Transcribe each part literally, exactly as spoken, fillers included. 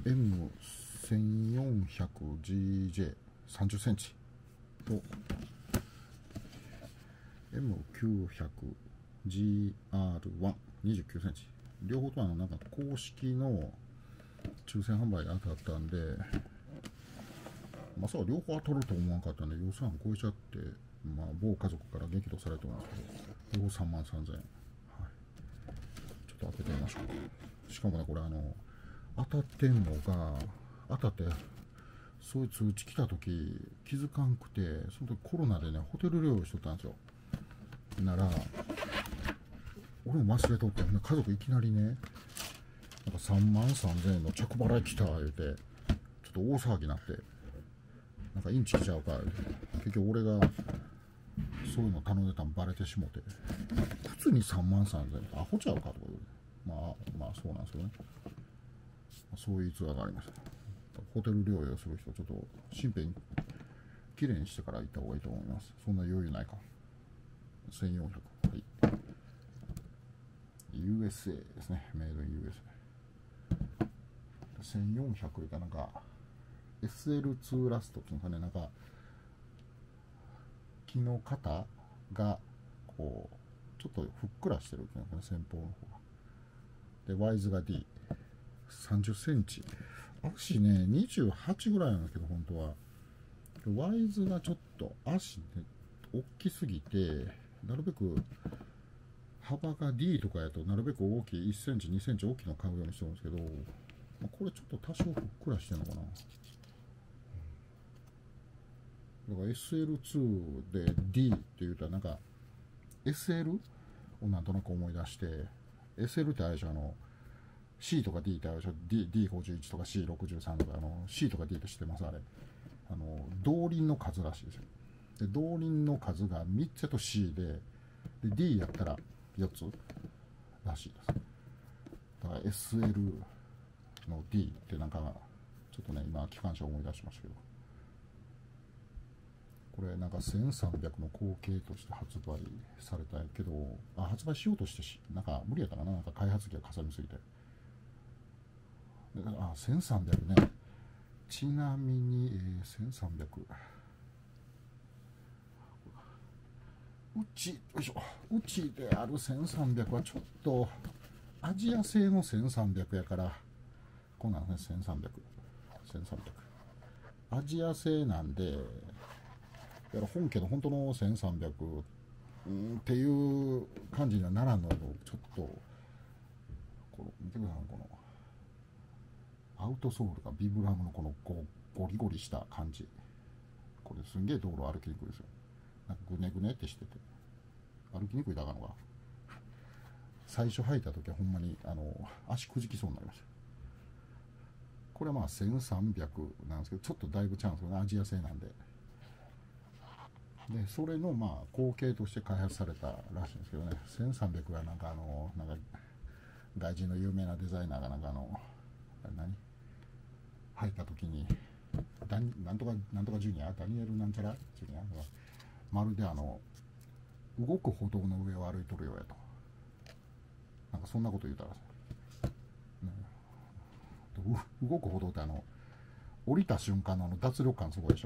エムせんよんひゃくジージェーさんじゅっセンチと エムきゅうひゃくジーアールワンにじゅうきゅうセンチ、両方ともあのなんか公式の抽選販売で当たったんで、まさか両方当たると思わなかったんで予算超えちゃって、まあ、某家族から激怒されてますけど、両方さんまんさんぜんえん、はい、ちょっと開けてみましょう。しかもねこれあの当たってんのが当たってそういう通知来た時気づかんくて、その時コロナでねホテル療養しとったんですよ。なら俺も忘れとって、家族いきなりねなんかさんまんさんぜんえんの着払い来た言うてちょっと大騒ぎになって、なんかインチ来ちゃうか結局俺がそういうの頼んでたのバレてしもて、普通にさんまんさんぜんえんアホちゃうかとか言う、まあまあそうなんですよね。そういう逸話がありました。ホテル療養する人ちょっと身辺きれいにしてから行った方がいいと思います。そんな余裕ないか。せんよんひゃく、はい、ユーエスエー ですね、メイドイン ユーエスエー。せんよんひゃくがなんか エスエルツー ラストっていうのかね、なんか木の肩がこうちょっとふっくらしてるっていうのかね、先方の方が。でワイズが ディーさんじゅっセンチ、足ねにじゅうはちぐらいなんだけど本当はワイズがちょっと足ね大きすぎて、なるべく幅が ディー とかやとなるべく大きいいっセンチにセンチ大きいの買うようにしてるんですけど、まあ、これちょっと多少ふっくらしてるのかな。だから エスエルツー で ディー って言うたらなんか エスエル をなんとなく思い出して、 エスエル ってあれでしょ、あの C とか ディー ってあるでしょ、 ディーごじゅういち とか シーろくじゅうさん とか、あの C とか ディー って知ってます？あれあの動輪の数らしいですよ。で動輪の数がみっつと C で、で D やったらよっつらしいです。だから エスエル の D ってなんかちょっとね今機関車を思い出しましたけど、これなんかせんさんびゃくの後継として発売されたけど、あ発売しようとしてしなんか無理やったかな、なんか開発費がかさみすぎて。であせんさんびゃくね、ちなみに、えー、せんさんびゃくうちよいしょうちであるせんさんびゃくはちょっとアジア製のせんさんびゃくやから、こんなんねせんさんびゃくせんさんびゃくアジア製なんで、だから本家の本当のせんさんびゃく、うん、っていう感じにはならんので、ちょっとこの見てください、このアウトソールがビブラムのこのゴゴリゴリした感じ、これすんげえ道路歩きにくいですよ。なんかグネグネってしてて歩きにくいだからのが、最初履いた時はほんまにあの足くじきそうになりました。これはまあせんさんびゃくなんですけど、ちょっとだいぶちゃうんですよね、アジア製なんで。でそれのまあ後継として開発されたらしいんですけどね、せんさんびゃくはなんかあのなんか外人の有名なデザイナーがなんかあの何入った時にダニなんとかなんとかジュニアダニエルなんちゃらジュニアがまるであの動く歩道の上を歩いとるようやと、なんかそんなこと言うたらしい、ね、動く歩道ってあの降りた瞬間のあの脱力感すごいでしょ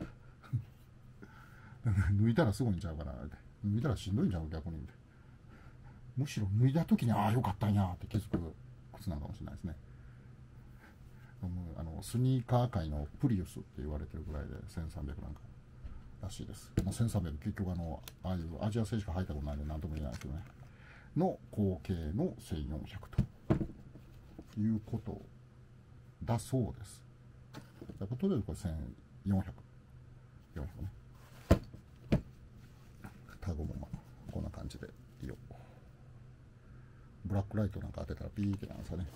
脱いだらすごいんちゃうかな、脱いだらしんどいんちゃう逆に、むしろ脱いだ時にああよかったんやって気づく靴なのかもしれないですね。あのスニーカー界のプリウスって言われてるぐらいでせんさんびゃくなんからしいです。もうせんさんびゃく結局あのああいうアジア製しか入ったことないんで何とも言えないですけどね、の後継のせんよんひゃくということだそうです。やっぱとりあえずこれせんよんひゃく、よんひゃくね。タグもまあこんな感じでいいよ。ブラックライトなんか当てたらピーってなんですかね。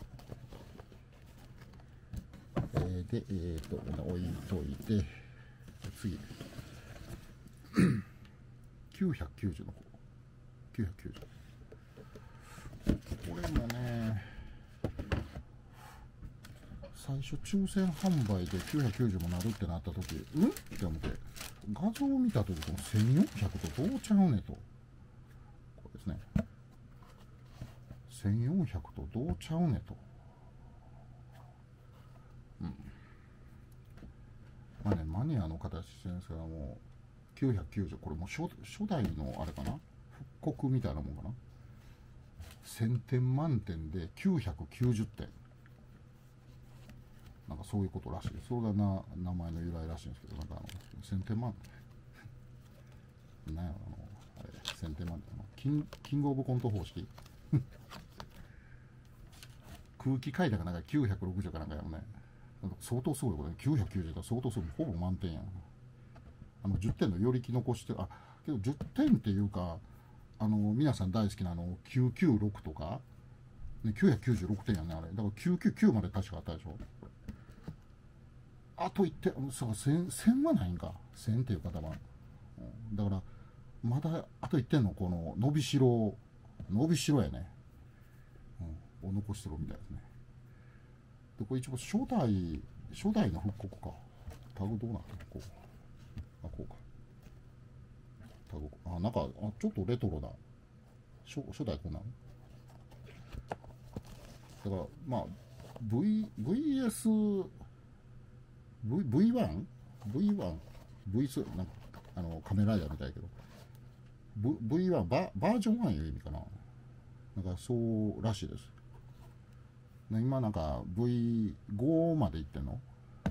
えー、で、えーと、置いといて、次。きゅうひゃくきゅうじゅうの方。きゅうひゃくきゅうじゅう。これもね、最初抽選販売できゅうひゃくきゅうじゅうもなるってなった時、うんって思って、画像を見た時、このせんよんひゃくとどうちゃうねと。これですね。せんよんひゃくとどうちゃうねと。 うん。まあね、マニアの形先生はもうきゅうひゃくきゅうじゅう、これもう 初, 初代のあれかな、復刻みたいなもんかな。せんてん満点できゅうひゃくきゅうじゅってん、なんかそういうことらしい。それがな名前の由来らしいんですけど、なんかあのせんてん満点なんやろ、あのあれせんてん満点のキンキングオブコント方式空気階段がなんかきゅうひゃくろくじゅうかなんかやもね、相当すごいことね。きゅうひゃくきゅうじゅうだ相当すごい、ほぼ満点やん。あのじゅってんの寄り気残して、あけどじゅってんっていうか、あの皆さん大好きなあのきゅうひゃくきゅうじゅうろくとか、ね、きゅうひゃくきゅうじゅうろくてんやねあれ。だからきゅうひゃくきゅうじゅうきゅうまで確かあったでしょ。あといってん、そう 1000, 1000はないんか、せんっていう方は、うん、だからまだあといってんのこの伸びしろ伸びしろやね、うん、を残してるみたいですね。でこれ一応初代初代の復刻か。タグどうなってる、こうあこうかタグ、あなんかあちょっとレトロな初初代こんなんだから、まあ V VS V V1 V1 V2 なんかあのカメライダーみたいやけど、v、ブイワン バ, バージョンワンいう意味かな。なんかそうらしいです。今なんか ブイファイブ までいってんの。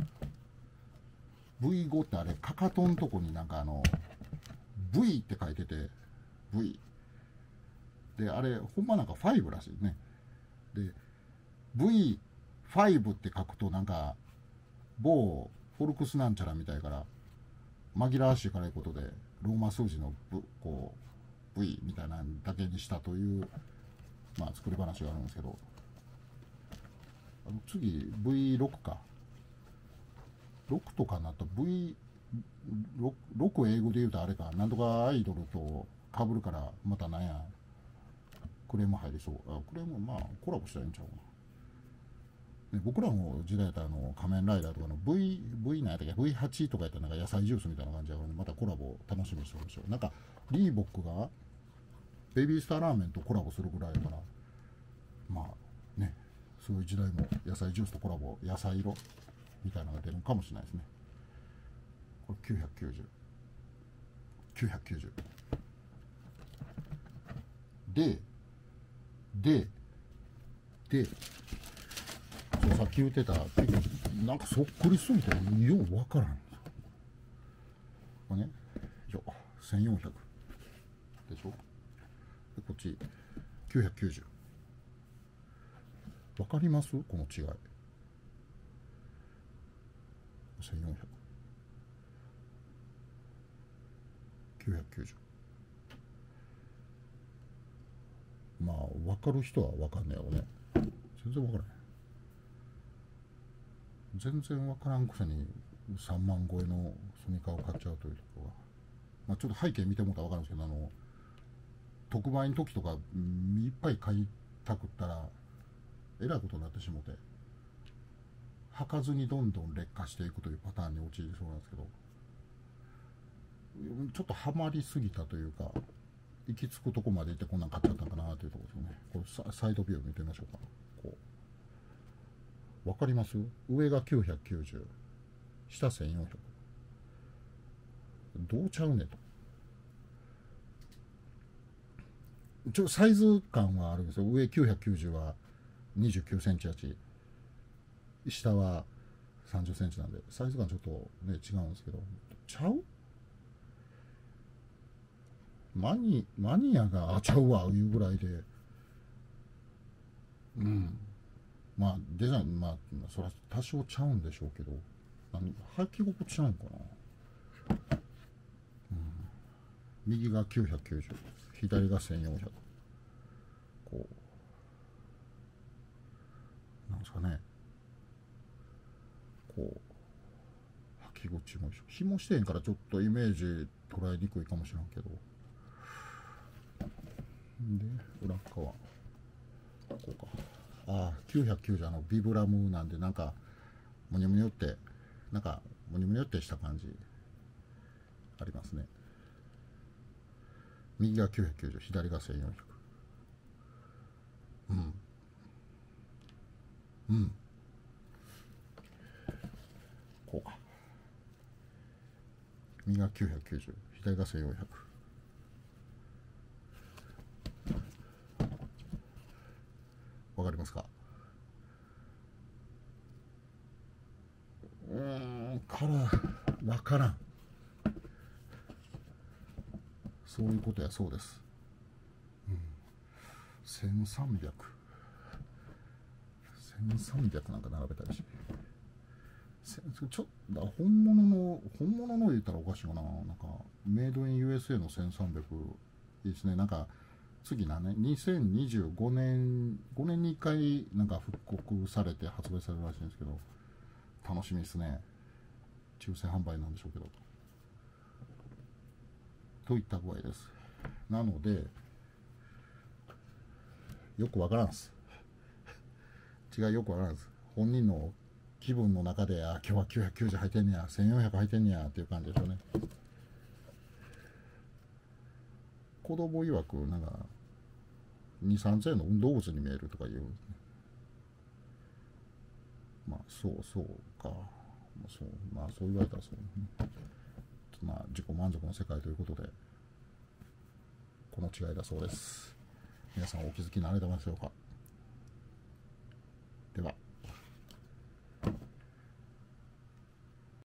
ブイファイブ ってあれかかとんとこになんかあの V って書いてて V で、あれほんまなんかごらしいね。で ブイファイブ って書くとなんか某フォルクスなんちゃらみたいから紛らわしいからいうことでローマ数字の V, こう V みたいなのだけにしたという、まあ、作り話があるんですけど、あの次 ブイシックス かろくとかになった ブイろく 英語で言うとあれか、なんとかアイドルとかぶるからまたなんやクレーム入りそう。あクレームまあコラボしたらいいんちゃうかな。ね、僕らの時代やったらあの仮面ライダーとかの V, V なんやったっけ ブイエイト とかやったらなんか野菜ジュースみたいな感じやから、ね、またコラボ楽しみにしてるでしょ。なんかリーボックがベビースターラーメンとコラボするぐらいだから、まあね、そういう時代も野菜ジュースとコラボ、野菜色みたいなのが出るかもしれないですね。これきゅうひゃくきゅうじゅうきゅうひゃくきゅうじゅうでででさっき言ってたなんかそっくりすぎてようわからん。これねよせんよんひゃくでしょ。でこっちきゅうひゃくきゅうじゅう。わかりますこの違い。せんよんひゃくきゅうひゃくきゅうじゅう。まあ分かる人は分かんないよね。全然分からない。全然分からんくせにさんまん超えのスニーカーを買っちゃうというところが、まあ、ちょっと背景見てもらったら分かるんですけど、あの特売の時とかいっぱい買いたくったらえらいことになってしもて、履かずにどんどん劣化していくというパターンに陥りそうなんですけど、ちょっとハマりすぎたというか行き着くとこまで行ってこんなん買っちゃったんかなというところですよね。これサイドビュー見てみましょうか。こう分かります？上がきゅうひゃくきゅうじゅう、下せんよんひゃく。どうちゃうねと。ちょサイズ感はあるんですよ。上きゅうひゃくきゅうじゅうはにじゅうきゅうセンチやし、下はさんじゅっセンチなんでサイズ感ちょっとね違うんですけど、ちゃう？マニマニアがあちゃうわいうぐらいで、うんまあデザインまあそれは多少ちゃうんでしょうけど、履き心地ちゃうんかな、うん、右がきゅうひゃくきゅうじゅう、左がせんよんひゃく。こうなんですかね、こう履き心地も一緒。紐してへんからちょっとイメージ捉えにくいかもしれんけど、で裏側こうか。ああきゅうひゃくきゅうじゅうあのビブラムなんで、なんかむにゅむにゅってなんかむにゅむにゅってした感じありますね。右がきゅうひゃくきゅうじゅう、左がせんよんひゃく。うんうん右がきゅうひゃくきゅうじゅう、左がせんよんひゃく。わかりますか？うーん、からわからん。そういうことやそうです。うん、せんさんびゃく。せんさんびゃくなんか並べたりして。ちょっと本物の、本物の言ったらおかしいかな。なんか、メイドイン ユーエスエー のせんさんびゃくいいですね。なんか、次何年 ?にせんにじゅうごねん、ごねんにいっかいなんか復刻されて発売されるらしいんですけど、楽しみですね。抽選販売なんでしょうけど。といった具合です。なので、よくわからんす。違いよくわからんす。本人の気分の中で、あ、今日はきゅうひゃくきゅうじゅう入ってんねや、せんよんひゃく入ってんねやっていう感じでしょうね。子供曰く、なんか、に、さんぜんえんの運動靴に見えるとかいう。まあ、そうそうか。そう、まあ、そう言われたらそう、ね。まあ、自己満足の世界ということで、この違いだそうです。皆さんお気づきになられたでしょうか。では。